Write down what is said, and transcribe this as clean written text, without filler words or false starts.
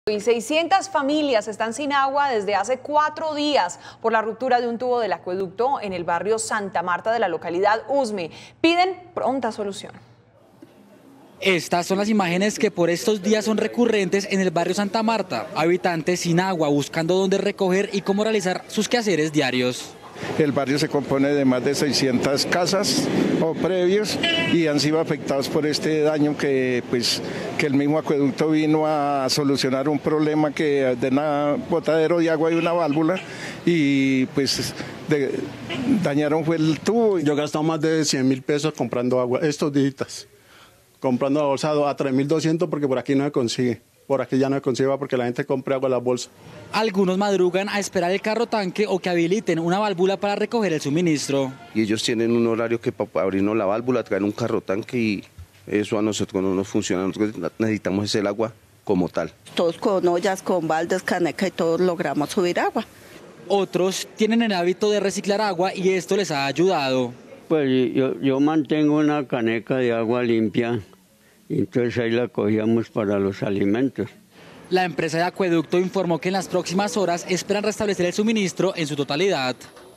Y 600 familias están sin agua desde hace 4 días por la ruptura de un tubo del acueducto en el barrio Santa Marta de la localidad Usme. Piden pronta solución. Estas son las imágenes que por estos días son recurrentes en el barrio Santa Marta. Habitantes sin agua buscando dónde recoger y cómo realizar sus quehaceres diarios. El barrio se compone de más de 600 casas o previos y han sido afectados por este daño que el mismo acueducto vino a solucionar un problema que de un botadero de agua y una válvula y dañaron fue el tubo. Yo he gastado más de 100.000 pesos comprando agua estos días, comprando bolsado a 3.200 porque por aquí no se consigue. Por aquí ya no se consigue porque la gente compra agua en las bolsas. Algunos madrugan a esperar el carro tanque o que habiliten una válvula para recoger el suministro. Y ellos tienen un horario que para abrirnos la válvula traen un carro tanque y eso a nosotros no nos funciona. Nosotros necesitamos el agua como tal. Todos con ollas, con baldes, caneca y todos logramos subir agua. Otros tienen el hábito de reciclar agua y esto les ha ayudado. Pues yo mantengo una caneca de agua limpia. Entonces ahí la cogíamos para los alimentos. La empresa de acueducto informó que en las próximas horas esperan restablecer el suministro en su totalidad.